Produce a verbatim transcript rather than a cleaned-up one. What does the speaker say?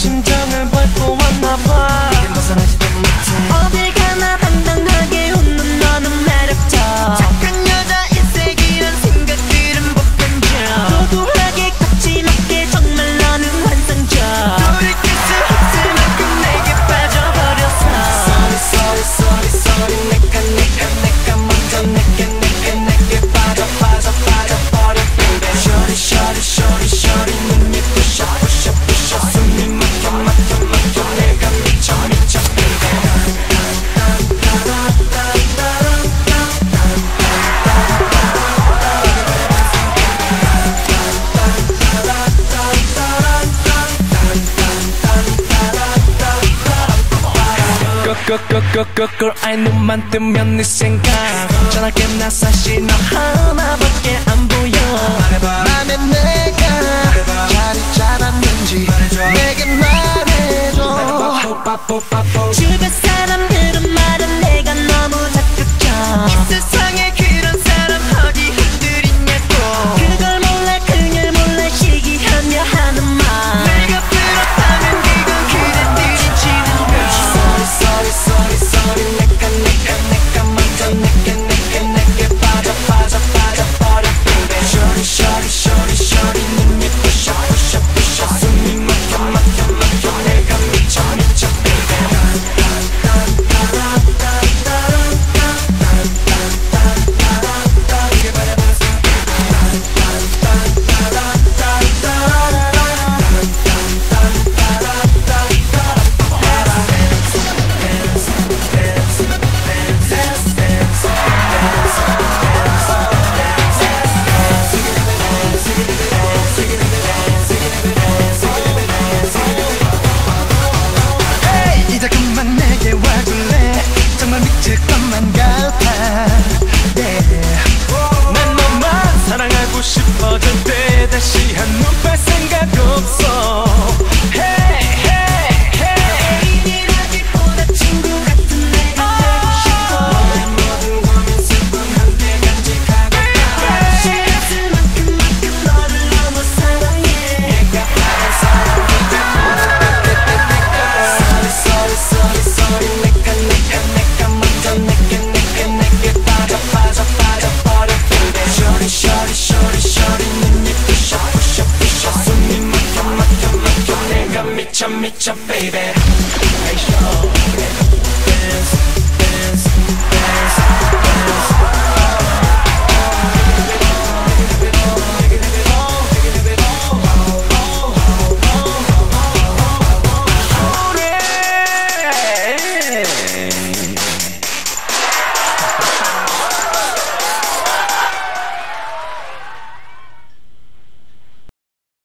심장을 밟고 왔나봐. 이젠 벗어나지도 못해. 어딜 가나 당당하게 웃는 너는 매력적. 착한 여자 일색이란 생각들은 복근적. 도도하게 거침없게 정말 너는 환상적. 돌이킬 수 없을 만큼 내게 빠져버렸어. Sorry sorry sorry sorry 내가 내가 내가 먼저 내게 내게 내게 빠져 빠져 빠져버려 baby. Shorty shorty shorty shorty 눈이 부셔 부셔 부셔 숨이 막혀 막혀 막혀 내가 미쳐 미쳐 baby. 끄끄끄끄끄 아이 눈만 뜨면 네 생각 전화게 나 사실 너 하나밖에 안 보여. 맘에 내가 자리 잡았는지 내게 말해줘. 주변 사람들은 말은 내가 너무 적극적. 이 세상에 그런 사람 어디 흔들 있냐고. 그걸 몰라 그걸 몰라 시기하며 하는 말. 내가 불었다면 그건 그대들이 지는 걸. Sorry sorry sorry sorry 내가 내가 내가 먼저 내게 내게 내게 빠져 빠져 빠져버려 baby. Shorty shorty shorty shorty 눈이 부셔 부셔 부셔 숨이 막혀 막혀 막혀 내가 미쳐 미쳐 baby. 이제 그만 내게 와줄래. 정말 미칠 것만 같아. yeah. 난 너만 사랑하고 싶어질 때 다시 한 번 뺄 생각 없어. Hey hey hey 애인이라기보다 친구 같은 내가 되고 싶어. 너의 모든 고민 슬픔 함께 간직하고 싶어. 싫었을 만큼 만큼 너를 너무 사랑해. 내가 바란 사람이다. Sorry sorry sorry sorry 내가 내가 내가 먼저 내게 내게 내게 빠져 빠져 빠져버려 baby. Shorty shorty shorty shorty 눈이 부셔 부셔 부셔 숨이 막혀 막혀 막혀 내가 미쳐 미쳐 baby. Hey, show, dance.